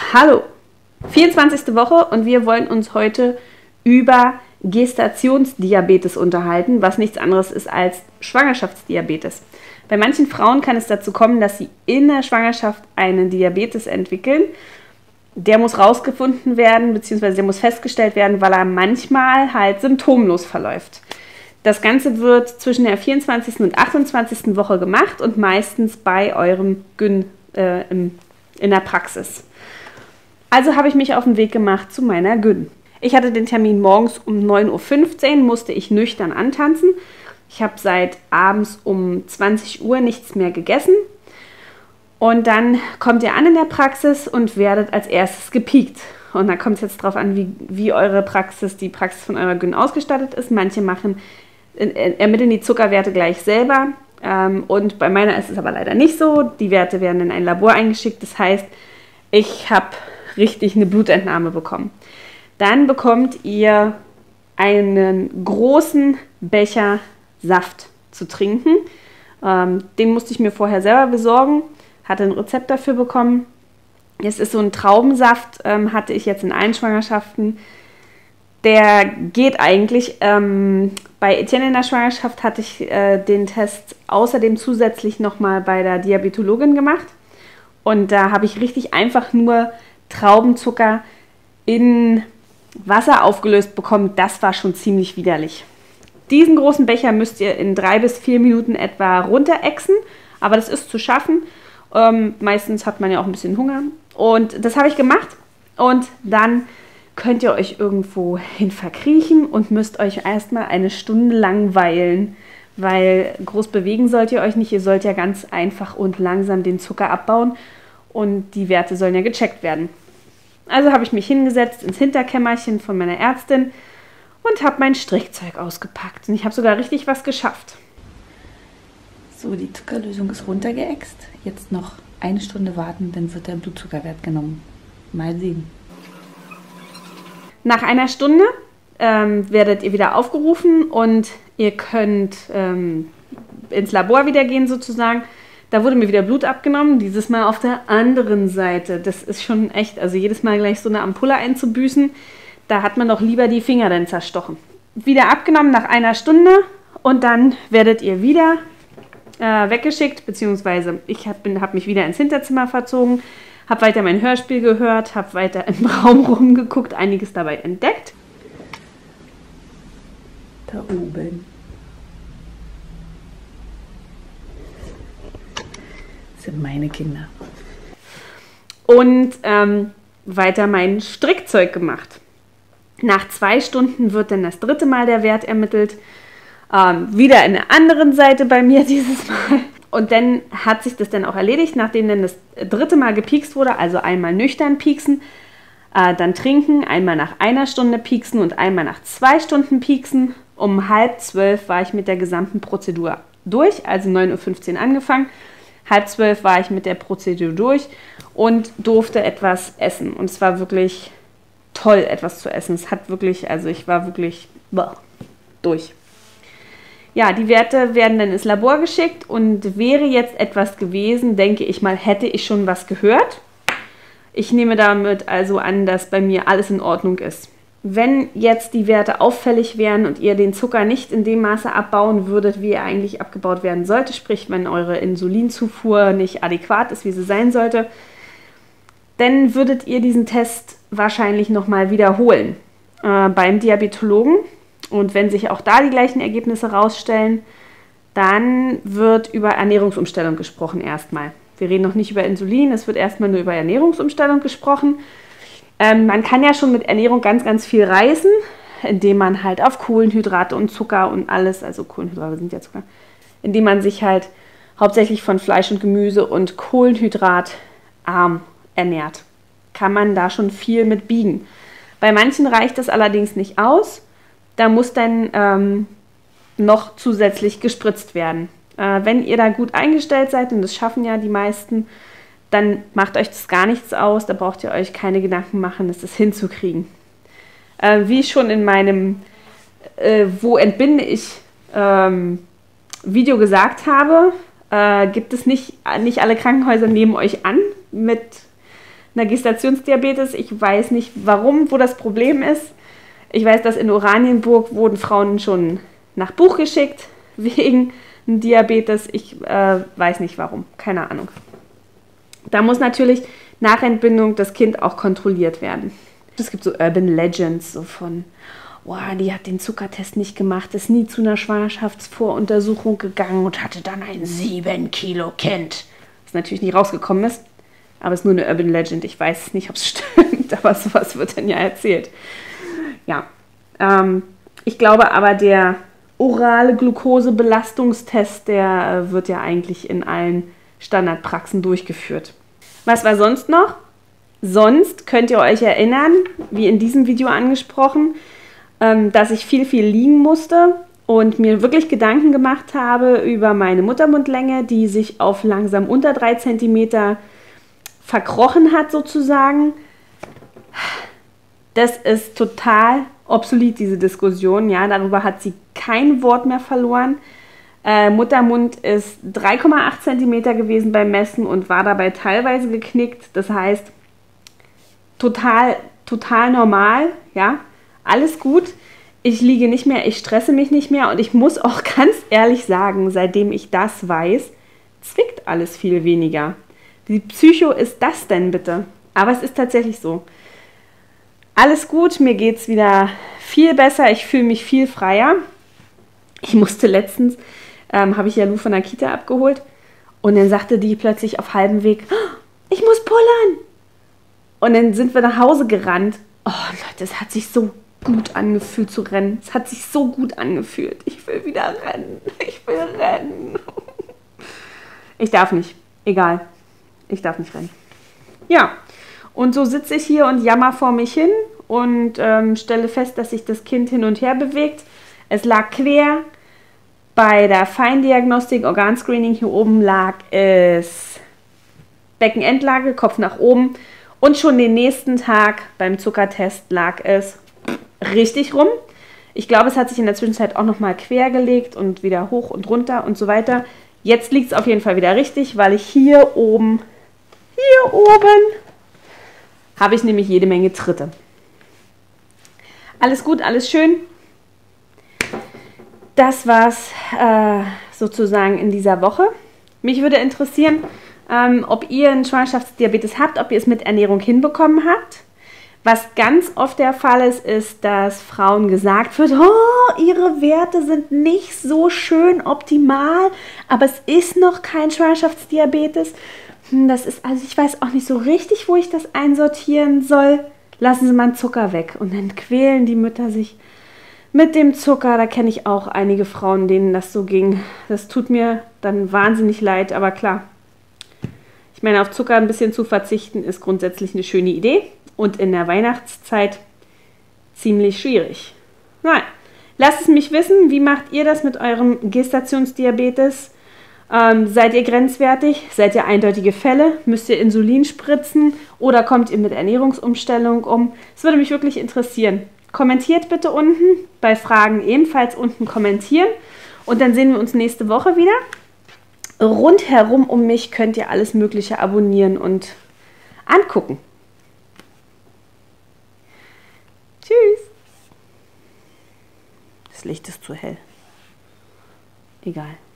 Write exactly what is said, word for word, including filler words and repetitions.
Hallo, vierundzwanzigste Woche und wir wollen uns heute über Gestationsdiabetes unterhalten, was nichts anderes ist als Schwangerschaftsdiabetes. Bei manchen Frauen kann es dazu kommen, dass sie in der Schwangerschaft einen Diabetes entwickeln. Der muss rausgefunden werden, beziehungsweise der muss festgestellt werden, weil er manchmal halt symptomlos verläuft. Das Ganze wird zwischen der vierundzwanzigsten und achtundzwanzigsten Woche gemacht und meistens bei eurem Gyn äh, im, in der Praxis. Also habe ich mich auf den Weg gemacht zu meiner Gyn. Ich hatte den Termin morgens um neun Uhr fünfzehn, musste ich nüchtern antanzen. Ich habe seit abends um zwanzig Uhr nichts mehr gegessen. Und dann kommt ihr an in der Praxis und werdet als erstes gepiekt. Und da kommt es jetzt darauf an, wie, wie eure Praxis, die Praxis von eurer Gyn ausgestattet ist. Manche machen, ermitteln die Zuckerwerte gleich selber. Ähm, und bei meiner ist es aber leider nicht so. Die Werte werden in ein Labor eingeschickt. Das heißt, ich habe richtig eine Blutentnahme bekommen. Dann bekommt ihr einen großen Becher Saft zu trinken. Ähm, den musste ich mir vorher selber besorgen. Hatte ein Rezept dafür bekommen. Es ist so ein Traubensaft, ähm, hatte ich jetzt in allen Schwangerschaften. Der geht eigentlich. Ähm, bei Etienne in der Schwangerschaft hatte ich äh, den Test außerdem zusätzlich nochmal bei der Diabetologin gemacht. Und da habe ich richtig einfach nur Traubenzucker in Wasser aufgelöst bekommen. Das war schon ziemlich widerlich. Diesen großen Becher müsst ihr in drei bis vier Minuten etwa runterächzen. Aber das ist zu schaffen. Ähm, meistens hat man ja auch ein bisschen Hunger. Und das habe ich gemacht. Und dann könnt ihr euch irgendwo hin verkriechen und müsst euch erstmal eine Stunde lang weilen. Weil groß bewegen sollt ihr euch nicht. Ihr sollt ja ganz einfach und langsam den Zucker abbauen. Und die Werte sollen ja gecheckt werden. Also habe ich mich hingesetzt ins Hinterkämmerchen von meiner Ärztin und habe mein Strickzeug ausgepackt. Und ich habe sogar richtig was geschafft. So, die Zuckerlösung ist runtergeäxt. Jetzt noch eine Stunde warten, dann wird der Blutzuckerwert genommen. Mal sehen. Nach einer Stunde ähm, werdet ihr wieder aufgerufen und ihr könnt ähm, ins Labor wieder gehen sozusagen. Da wurde mir wieder Blut abgenommen, dieses Mal auf der anderen Seite. Das ist schon echt, also jedes Mal gleich so eine Ampulle einzubüßen, da hat man doch lieber die Finger dann zerstochen. Wieder abgenommen nach einer Stunde und dann werdet ihr wieder äh, weggeschickt, beziehungsweise ich habe hab mich wieder ins Hinterzimmer verzogen, habe weiter mein Hörspiel gehört, habe weiter im Raum rumgeguckt, einiges dabei entdeckt. Da oben. Sind meine Kinder. Und ähm, weiter mein Strickzeug gemacht. Nach zwei Stunden wird dann das dritte Mal der Wert ermittelt. Ähm, wieder in der anderen Seite bei mir dieses Mal. Und dann hat sich das dann auch erledigt, nachdem dann das dritte Mal gepiekst wurde, also einmal nüchtern pieksen, äh, dann trinken, einmal nach einer Stunde pieksen und einmal nach zwei Stunden pieksen. Um halb zwölf war ich mit der gesamten Prozedur durch, also neun Uhr fünfzehn angefangen. Halb zwölf war ich mit der Prozedur durch und durfte etwas essen. Und es war wirklich toll, etwas zu essen. Es hat wirklich, also ich war wirklich boah, durch. Ja, die Werte werden dann ins Labor geschickt und wäre jetzt etwas gewesen, denke ich mal, hätte ich schon was gehört. Ich nehme damit also an, dass bei mir alles in Ordnung ist. Wenn jetzt die Werte auffällig wären und ihr den Zucker nicht in dem Maße abbauen würdet, wie er eigentlich abgebaut werden sollte, sprich, wenn eure Insulinzufuhr nicht adäquat ist, wie sie sein sollte, dann würdet ihr diesen Test wahrscheinlich nochmal wiederholen äh, beim Diabetologen. Und wenn sich auch da die gleichen Ergebnisse rausstellen, dann wird über Ernährungsumstellung gesprochen erstmal. Wir reden noch nicht über Insulin, es wird erstmal nur über Ernährungsumstellung gesprochen. Ähm, man kann ja schon mit Ernährung ganz, ganz viel reißen, indem man halt auf Kohlenhydrate und Zucker und alles, also Kohlenhydrate sind ja Zucker, indem man sich halt hauptsächlich von Fleisch und Gemüse und kohlenhydratarm ernährt. Kann man da schon viel mit biegen. Bei manchen reicht das allerdings nicht aus. Da muss dann ähm, noch zusätzlich gespritzt werden. Äh, wenn ihr da gut eingestellt seid, und das schaffen ja die meisten, dann macht euch das gar nichts aus, da braucht ihr euch keine Gedanken machen, das hinzukriegen. Äh, wie ich schon in meinem äh, Wo entbinde ich ähm, Video gesagt habe, äh, gibt es nicht, nicht alle Krankenhäuser nehmen euch an mit einer Gestationsdiabetes. Ich weiß nicht, warum, wo das Problem ist. Ich weiß, dass in Oranienburg wurden Frauen schon nach Buch geschickt wegen Diabetes. Ich äh, weiß nicht warum, keine Ahnung. Da muss natürlich nach Entbindung das Kind auch kontrolliert werden. Es gibt so Urban Legends, so von, wow, die hat den Zuckertest nicht gemacht, ist nie zu einer Schwangerschaftsvoruntersuchung gegangen und hatte dann ein sieben Kilo Kind. Was natürlich nie rausgekommen ist, aber es ist nur eine Urban Legend. Ich weiß nicht, ob es stimmt, aber sowas wird dann ja erzählt. Ja, ähm, ich glaube aber, der orale Glukosebelastungstest, der äh, wird ja eigentlich in allen Standardpraxen durchgeführt. Was war sonst noch? Sonst könnt ihr euch erinnern, wie in diesem Video angesprochen, ähm, dass ich viel, viel liegen musste und mir wirklich Gedanken gemacht habe über meine Muttermundlänge, die sich auf langsam unter drei Zentimeter verkrochen hat sozusagen. Das ist total obsolet, diese Diskussion. Ja, darüber hat sie kein Wort mehr verloren. Äh, Muttermund ist drei Komma acht Zentimeter gewesen beim Messen und war dabei teilweise geknickt. Das heißt, total, total normal, ja, alles gut. Ich liege nicht mehr, ich stresse mich nicht mehr und ich muss auch ganz ehrlich sagen, seitdem ich das weiß, zwickt alles viel weniger. Wie Psycho ist das denn bitte? Aber es ist tatsächlich so. Alles gut, mir geht es wieder viel besser, ich fühle mich viel freier. Ich musste letztens, ähm, habe ich ja Lou von der Kita abgeholt und dann sagte die plötzlich auf halbem Weg, oh, ich muss pullern. Und dann sind wir nach Hause gerannt. Oh Leute, es hat sich so gut angefühlt zu rennen. Es hat sich so gut angefühlt. Ich will wieder rennen. Ich will rennen. Ich darf nicht. Egal. Ich darf nicht rennen. Ja, und so sitze ich hier und jammer vor mich hin und ähm, stelle fest, dass sich das Kind hin und her bewegt. Es lag quer. Bei der Feindiagnostik, Organscreening hier oben lag es Beckenendlage, Kopf nach oben. Und schon den nächsten Tag beim Zuckertest lag es richtig rum. Ich glaube, es hat sich in der Zwischenzeit auch nochmal quer gelegt und wieder hoch und runter und so weiter. Jetzt liegt es auf jeden Fall wieder richtig, weil ich hier oben, hier oben, habe ich nämlich jede Menge Tritte. Alles gut, alles schön. Das war's äh, sozusagen in dieser Woche. Mich würde interessieren, ähm, ob ihr einen Schwangerschaftsdiabetes habt, ob ihr es mit Ernährung hinbekommen habt. Was ganz oft der Fall ist, ist, dass Frauen gesagt wird, oh, ihre Werte sind nicht so schön optimal, aber es ist noch kein Schwangerschaftsdiabetes. Hm, das ist, also ich weiß auch nicht so richtig, wo ich das einsortieren soll. Lassen Sie mal Zucker weg. Und dann quälen die Mütter sich mit dem Zucker. Da kenne ich auch einige Frauen, denen das so ging. Das tut mir dann wahnsinnig leid, aber klar. Ich meine, auf Zucker ein bisschen zu verzichten ist grundsätzlich eine schöne Idee und in der Weihnachtszeit ziemlich schwierig. Nein, lasst es mich wissen, wie macht ihr das mit eurem Gestationsdiabetes? Ähm, seid ihr grenzwertig? Seid ihr eindeutige Fälle? Müsst ihr Insulin spritzen oder kommt ihr mit Ernährungsumstellung um? Das würde mich wirklich interessieren. Kommentiert bitte unten, bei Fragen ebenfalls unten kommentieren und dann sehen wir uns nächste Woche wieder. Rundherum um mich könnt ihr alles Mögliche abonnieren und angucken. Tschüss. Das Licht ist zu hell. Egal.